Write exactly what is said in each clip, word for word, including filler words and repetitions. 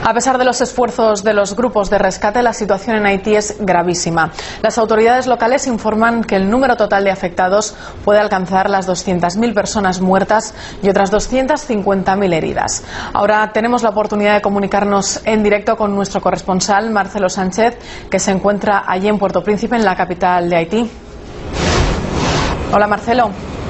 A pesar de los esfuerzos de los grupos de rescate, la situación en Haití es gravísima. Las autoridades locales informan que el número total de afectados puede alcanzar las doscientas mil personas muertas y otras doscientas cincuenta mil heridas. Ahora tenemos la oportunidad de comunicarnos en directo con nuestro corresponsal, Marcelo Sánchez, que se encuentra allí en Puerto Príncipe, en la capital de Haití. Hola, Marcelo.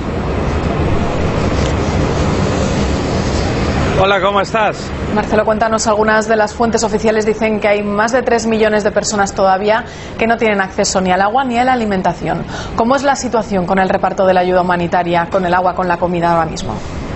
Hola, ¿cómo estás? Marcelo, cuéntanos, algunas de las fuentes oficiales dicen que hay más de tres millones de personas todavía que no tienen acceso ni al agua ni a la alimentación. ¿Cómo es la situación con el reparto de la ayuda humanitaria, con el agua, con la comida ahora mismo?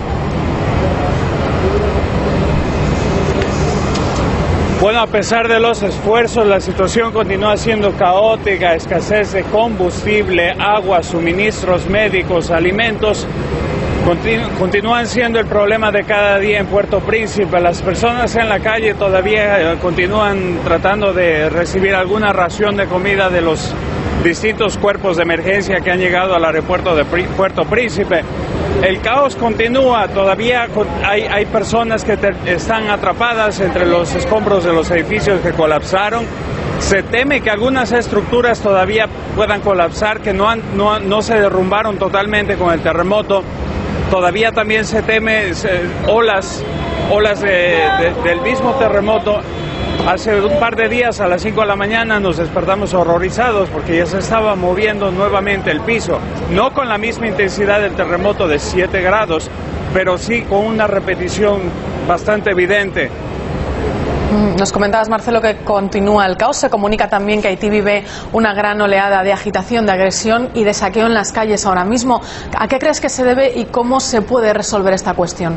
Bueno, a pesar de los esfuerzos, la situación continúa siendo caótica, escasez de combustible, agua, suministros médicos, alimentos. Continu continúan siendo el problema de cada día en Puerto Príncipe. Las personas en la calle todavía eh, continúan tratando de recibir alguna ración de comida de los distintos cuerpos de emergencia que han llegado al aeropuerto de Prí Puerto Príncipe. El caos continúa, todavía hay, hay personas que te están atrapadas entre los escombros de los edificios que colapsaron. Se teme que algunas estructuras todavía puedan colapsar, que no, han, no, no se derrumbaron totalmente con el terremoto. Todavía también se teme se, olas, olas de, de, del mismo terremoto. Hace un par de días, a las cinco de la mañana, nos despertamos horrorizados porque ya se estaba moviendo nuevamente el piso. No con la misma intensidad del terremoto de siete grados, pero sí con una repetición bastante evidente. Nos comentabas, Marcelo, que continúa el caos. Se comunica también que Haití vive una gran oleada de agitación, de agresión y de saqueo en las calles ahora mismo. ¿A qué crees que se debe y cómo se puede resolver esta cuestión?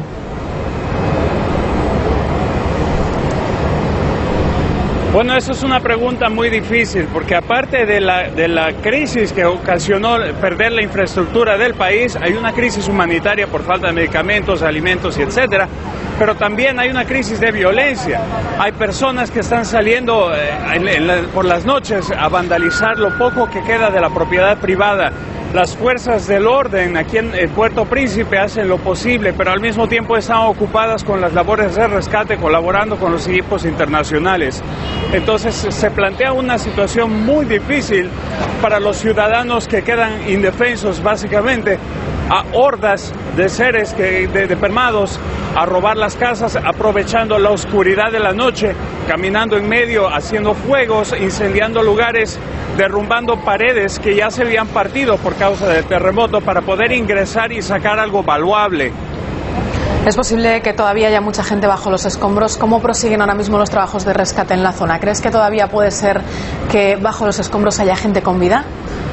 Bueno, eso es una pregunta muy difícil, porque aparte de la, de la crisis que ocasionó perder la infraestructura del país, hay una crisis humanitaria por falta de medicamentos, alimentos y etcétera, pero también hay una crisis de violencia. Hay personas que están saliendo eh, en, en la, por las noches a vandalizar lo poco que queda de la propiedad privada. Las fuerzas del orden aquí en el Puerto Príncipe hacen lo posible, pero al mismo tiempo están ocupadas con las labores de rescate, colaborando con los equipos internacionales. Entonces se plantea una situación muy difícil para los ciudadanos que quedan indefensos, básicamente, a hordas de seres que, de, de permados a robar las casas, aprovechando la oscuridad de la noche, caminando en medio, haciendo fuegos, incendiando lugares, derrumbando paredes que ya se habían partido por causa del terremoto para poder ingresar y sacar algo valuable. Es posible que todavía haya mucha gente bajo los escombros. ¿Cómo prosiguen ahora mismo los trabajos de rescate en la zona? ¿Crees que todavía puede ser que bajo los escombros haya gente con vida?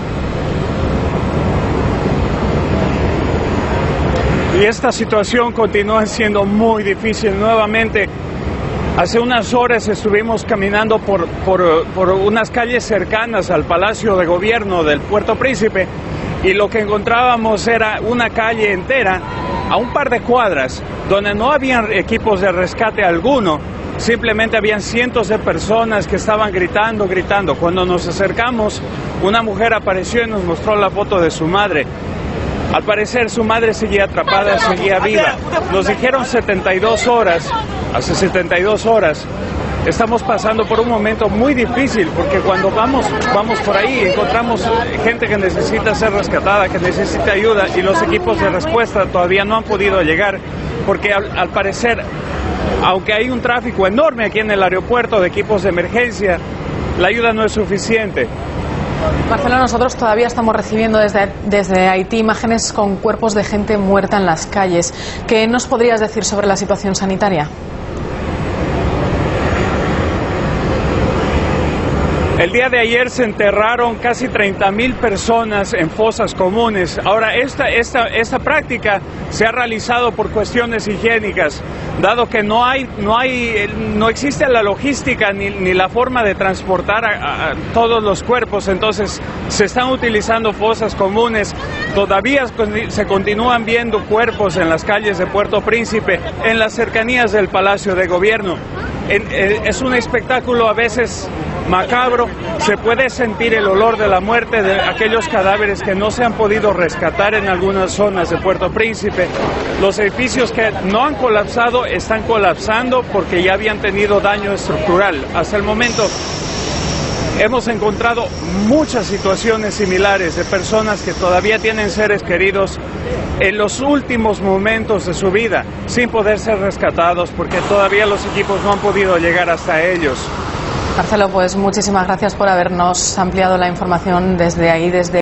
Y esta situación continúa siendo muy difícil. Nuevamente, hace unas horas estuvimos caminando por, por, por unas calles cercanas al Palacio de Gobierno del Puerto Príncipe y lo que encontrábamos era una calle entera a un par de cuadras donde no habían equipos de rescate alguno. Simplemente habían cientos de personas que estaban gritando, gritando. Cuando nos acercamos, una mujer apareció y nos mostró la foto de su madre. Al parecer su madre seguía atrapada, seguía viva. Nos dijeron setenta y dos horas, hace setenta y dos horas. Estamos pasando por un momento muy difícil porque cuando vamos, vamos por ahí encontramos gente que necesita ser rescatada, que necesita ayuda y los equipos de respuesta todavía no han podido llegar porque al, al parecer, aunque hay un tráfico enorme aquí en el aeropuerto de equipos de emergencia, la ayuda no es suficiente. Marcelo, nosotros todavía estamos recibiendo desde, desde Haití imágenes con cuerpos de gente muerta en las calles. ¿Qué nos podrías decir sobre la situación sanitaria? El día de ayer se enterraron casi treinta mil personas en fosas comunes. Ahora, esta, esta, esta práctica se ha realizado por cuestiones higiénicas, dado que no hay, no hay, no existe la logística ni, ni la forma de transportar a, a todos los cuerpos. Entonces, se están utilizando fosas comunes. Todavía se continúan viendo cuerpos en las calles de Puerto Príncipe, en las cercanías del Palacio de Gobierno. Es un espectáculo a veces macabro, se puede sentir el olor de la muerte de aquellos cadáveres que no se han podido rescatar en algunas zonas de Puerto Príncipe. Los edificios que no han colapsado están colapsando porque ya habían tenido daño estructural. Hasta el momento hemos encontrado muchas situaciones similares de personas que todavía tienen seres queridos en los últimos momentos de su vida sin poder ser rescatados porque todavía los equipos no han podido llegar hasta ellos. Marcelo, pues muchísimas gracias por habernos ampliado la información desde ahí, desde